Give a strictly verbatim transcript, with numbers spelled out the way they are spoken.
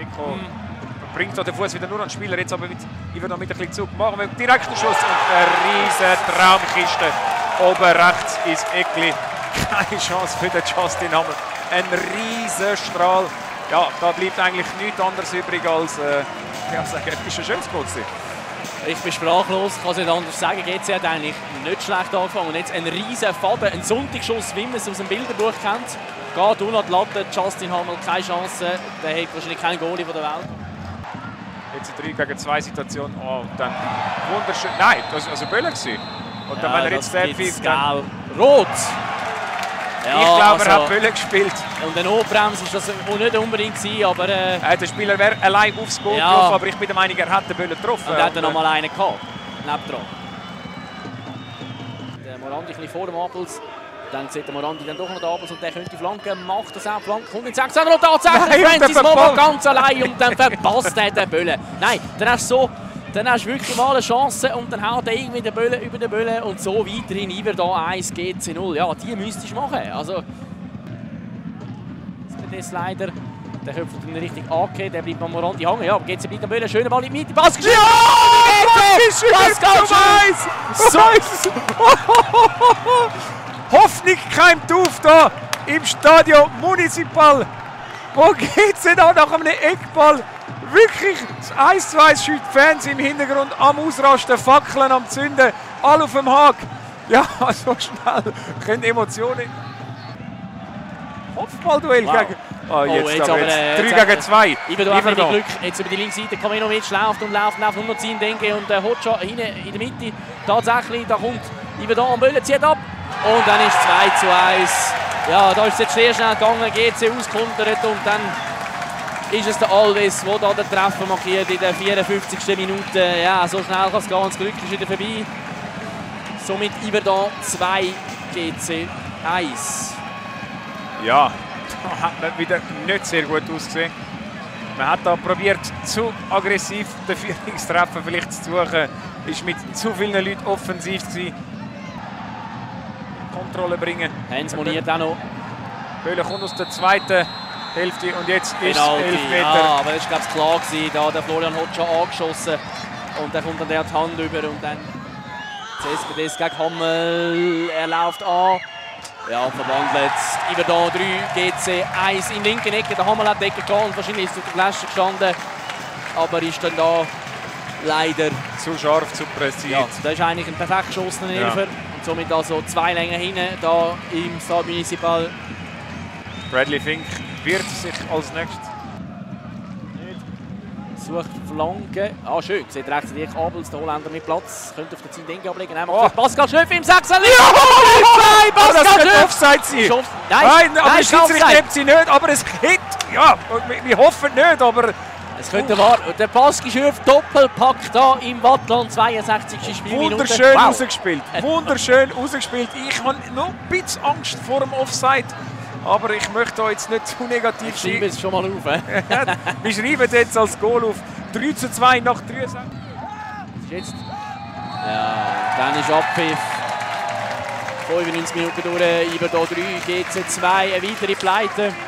Nico mm. bringt den Fuß wieder nur an den Spieler, jetzt aber mit, wieder noch mit ein bisschen Zug. Machen wir direkt einen Schuss und eine riesige Traumkiste oben rechts ins Eckli. Keine Chance für den Justin Hammel. Ein riesiger Strahl. Ja, da bleibt eigentlich nichts anderes übrig als äh, ja, sagen, etwas schönes Goal. Ich bin sprachlos, kann es nicht anders sagen. G C hat eigentlich nicht schlecht angefangen. Und jetzt ein riesen Faden, ein Sonntagsschuss, wie man es aus dem Bilderbuch kennt. Geht unter die Latte, Justin Hammel keine Chance. Der hat wahrscheinlich keinen Goalie von der Welt. Jetzt eine drei gegen zwei Situation. Oh, und dann wunderschön. Nein, das war also Böller. Und dann, ja, wenn er jetzt der pfeift, dann... Rot! Ja, ich glaube, also, er hat Böller gespielt. Und eine Notbremse war das nicht unbedingt, aber... Äh, äh, der Spieler wäre allein aufs Goal ja. getroffen, aber ich bin der Meinung, er hat den Böller getroffen. Und er hat noch mal einen gehabt, nebendran. Der Morandi ein bisschen vor dem Abels. Dann sieht der Morandi dann doch noch den Abels und der könnte die Flanke, macht das auch, Flanke, kommt in sechs und tatsächlich Francis Momo ganz allein und dann verpasst er den Böller. Nein, dann hast du so... Dann hast du wirklich mal eine Chance und dann haut er irgendwie den Böllen über den Böllen und so weiterhin über da eins G C null. Ja, die müsstest du machen. Also, das leider. Der Köpfer hat ihn richtig angegeben, der bleibt am Morandi hängen. Ja, aber G C bleibt am Böllen, schöner Ball in die Mitte. Pass geschrieben! Ja! Pascal Schön! So. Hoffnung keimt auf da im Stadion Municipal. Wo geht es da nach einem Eckball? Wirklich, das eins zu eins schießt die Fans im Hintergrund am Ausrasten, Fackeln am Zünden, alle auf dem Haken. Ja, so schnell können Emotionen. Kopfballduell wow. gegen. Oh, jetzt, oh, jetzt aber jetzt. drei gegen zwei. Glück. Jetzt über die linke Seite Kamenovic läuft und läuft, läuft nur noch ziehen, denke und der Hotscha hinten in der Mitte. Tatsächlich, da kommt Ivan da am Böllen, zieht ab. Und dann ist zwei zu eins. Ja, da ist es jetzt sehr schnell gegangen, G C auskontert und dann ist es der Alves, der da den Treffer markiert in der vierundfünfzigsten Minute. Ja, so schnell kann es gehen, das Glück ist wieder vorbei. Somit Iverdon zwei, G C eins. Ja, da hat man wieder nicht sehr gut ausgesehen. Man hat da probiert, zu aggressiv den Führungstreffer vielleicht zu suchen. Ist mit zu vielen Leuten offensiv gewesen. Kontrolle bringen. Hens moniert auch noch. Böhler kommt aus der zweiten Hälfte und jetzt ist Penalty. elf Meter. Ja, aber das war glaube ich klar gewesen. Da hat der Florian Hotscha angeschossen und dann kommt dann der die Hand über und dann Cespedes gegen Hammel. Er läuft an. Ja, verwandelt. Iverdon drei, G C eins in linken Ecke. Der Hammel hat die Ecke gehabt und wahrscheinlich ist er auf der Flasche gestanden. Aber ist dann da leider zu scharf, zu präzise. Ja, das ist eigentlich ein perfekt geschossener Elfer. Ja. Und somit also zwei Längen hinten da im Stade Municipal. Bradley Fink wird sich als nächstes. Sucht Flanke. Ah, schön. Sieht rechts direkt Abels, der Holländer mit Platz. Könnte auf der Zindenge ablegen. Oh. Pascal Schnöff im Sechser. Ja! Pascal das könnte Offside sein. Nein, nein, aber der Schiedsrichter nimmt sie nicht. Aber es hit. Ja, wir hoffen nicht, aber... Es könnte wahr. Der Pascal Schnöff Doppelpack da im Wattland, zweiundsechzigste Spielminute. Wunderschön wow. rausgespielt. Wunderschön rausgespielt. Ich habe noch ein bisschen Angst vor dem Offside. Aber ich möchte da jetzt nicht zu negativ sein. Ich schreibe es schon mal auf. Äh? Wir schreiben jetzt als Goal auf drei zu zwei nach drei. Jetzt. Ja, dann ist Abpfiff. fünfundneunzig Minuten durch, Iverdon drei, G C zwei, eine weitere Pleite.